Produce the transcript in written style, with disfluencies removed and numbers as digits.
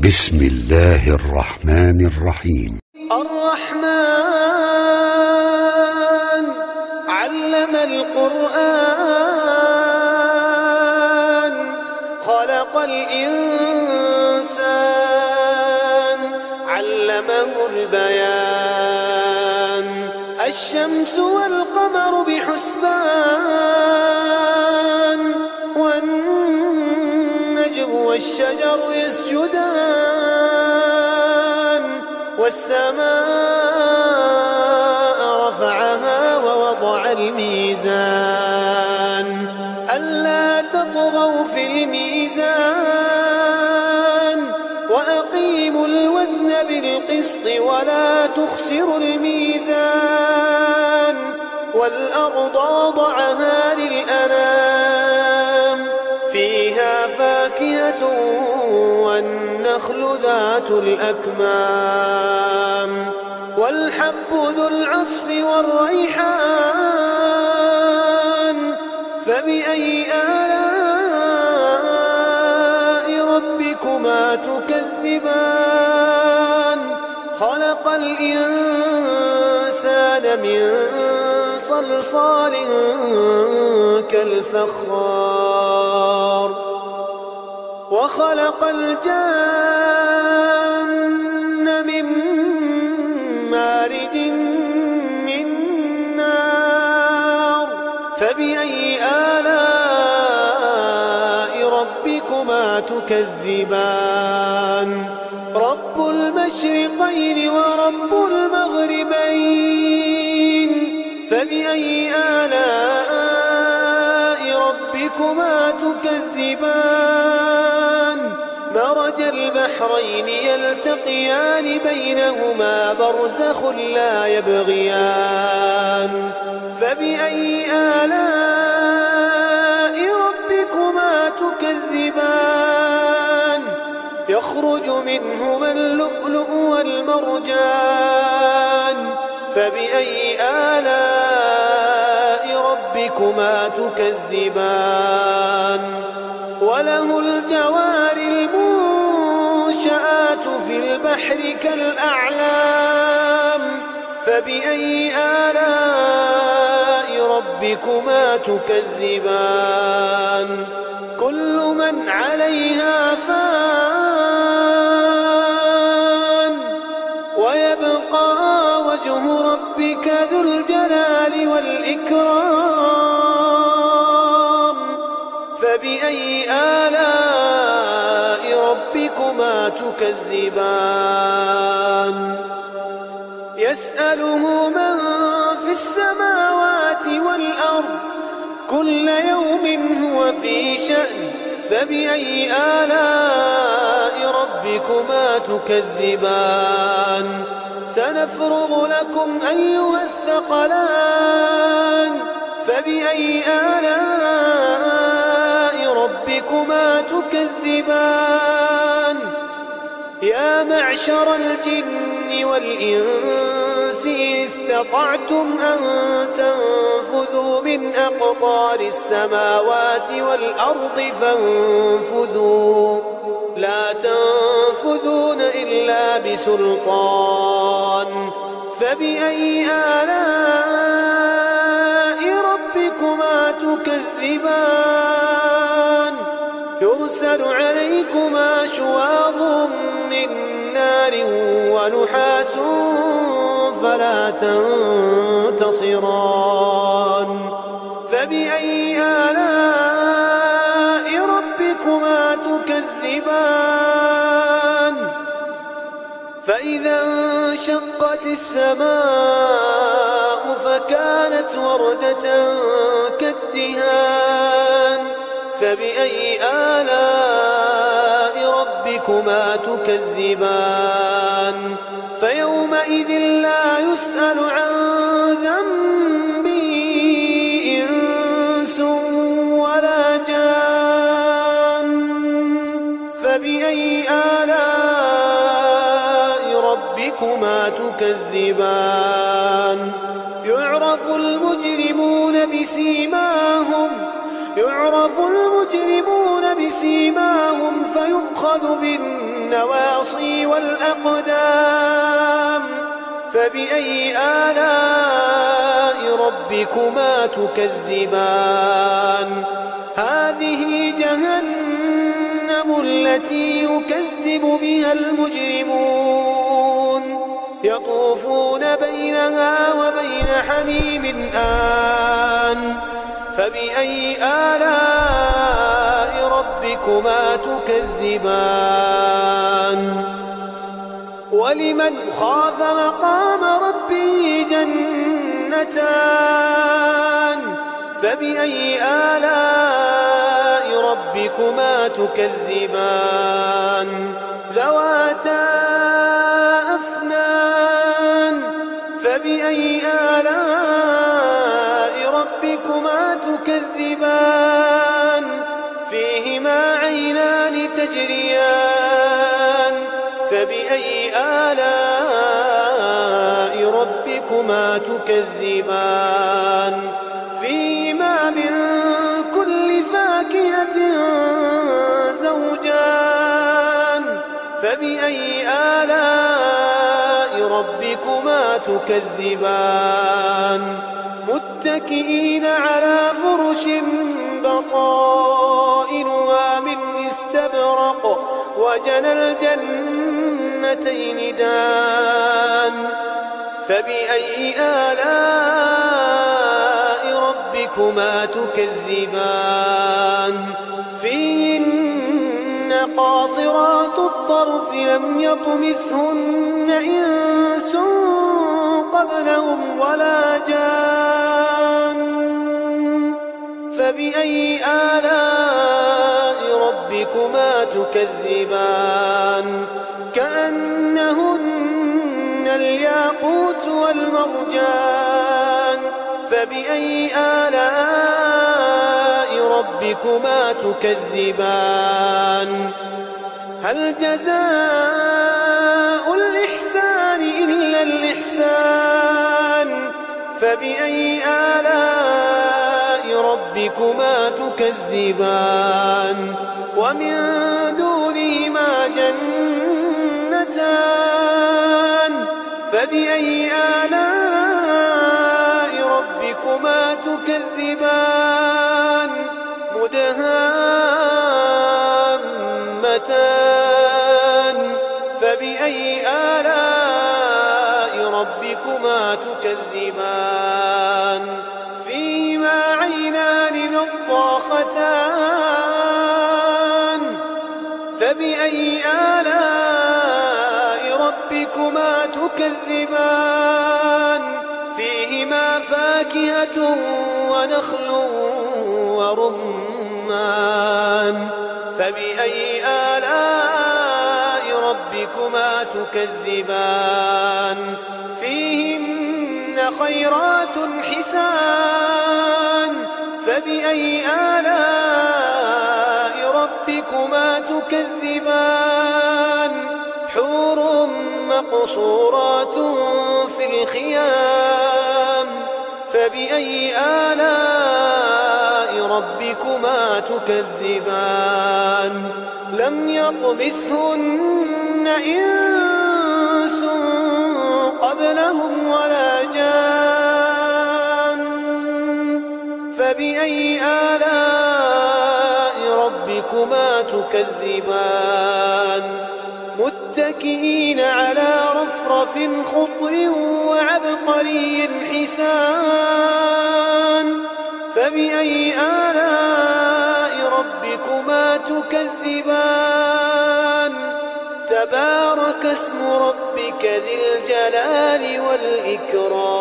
بسم الله الرحمن الرحيم. الرحمن علم القرآن خلق الإنسان علمه البيان الشمس والقمر بحسبان والنجم والشجر يسجدان والسماء رفعها ووضع الميزان ألا تطغوا في الميزان وأقيموا الوزن بالقسط ولا تخسروا الميزان والأرض وضعها للأنام فيها فاكهة والنخل ذات الأكمام والحب ذو العصف والريحان فبأي آلاء ربكما تكذبان خلق الإنسان من صلصال كالفخار وخلق الجن من مارج من نار فبأي آلاء ربكما تكذبان رب المشرقين ورب المغربين فبأي آلاء ربكما تكذبان مرج البحرين يلتقيان بينهما برزخ لا يبغيان فبأي آلاء ربكما تكذبان يخرج منهما اللؤلؤ والمرجان فبأي آلاء ربكما تكذبان وله الجوار المنشآت في البحر كالأعلام فبأي آلاء ربكما تكذبان كل من عليها فان ويبقى وجه ربك ذو الجلال والإكرام فبأي آلاء ربكما تكذبان يسأله من في السماوات والأرض كل يوم هو في شأن فبأي آلاء ربكما تكذبان سنفرغ لكم أيها الثقلان فبأي آلاء ربكما تكذبان يا معشر الجن والإنس إن استطعتم أن تنفذوا من أقطار السماوات والأرض فانفذوا لا تنفذون إلا بسلطان فبأي آلاء ربكما تكذبان يرسل عليكما شواظ من نار ونحاس فلا تنتصران فبأي آلاء ربكما تكذبان فإذا انشقت السماء فكانت وردة كالدهان فبأي آلاء ربكما تكذبان فيومئذ لا يسأل عن ذنبه إنس ولا جان فبأي آلاء ربكما تكذبان يعرف المجرمون بسيماهم فيؤخذ بالنار النواصي والأقدام فبأي آلاء ربكما تكذبان هذه جهنم التي يكذب بها المجرمون يطوفون بينها وبين حميم آن فبأي آلاء ربكما تكذبان ولمن خاف مقام ربه جنتان فبأي آلاء ربكما تكذبان ذواتا أفنان فبأي آلاء ربكما تكذبان فيهما عينان تجريان فبأي آلاء ربكما تكذبان فيهما من كل فاكهة زوجان فبأي آلاء ربكما تكذبان متكئين على فرش بطائنها من استبرق وجنى الجنتين دان فبأي آلاء ربكما تكذبان فيهن قاصرات الطرف لم يطمثهن إنس قبلهم ولا جان فبأي آلاء ربكما تكذبان كأنهن الياقوت والمرجان فبأي آلاء ربكما تكذبان هل جزاء الإحسان إلا الإحسان فبأي آلاء ربكما تكذبان ومن دونهما جنتان فبأي آلاء ربكما تكذبان مدهامتان فبأي آلاء ربكما تكذبان فيهما عينان نضاختان فبأي آلاء ربكما تكذبان فيهما فاكهة ونخل ورمان فبأي آلاء ربكما تكذبان فيهن خيرات حسان فبأي آلاء ربكما تكذبان حور مقصورات في الخيام فبأي آلاء ربكما تكذبان لم يطمثهن إنس قبلهم ولا جان فبأي آلاء ربكما تكذبان متكئين على رفرف خضر وعبقري حسان فبأي آلاء ربكما تكذبان تبارك اسم ربك ذي الجلال والإكرام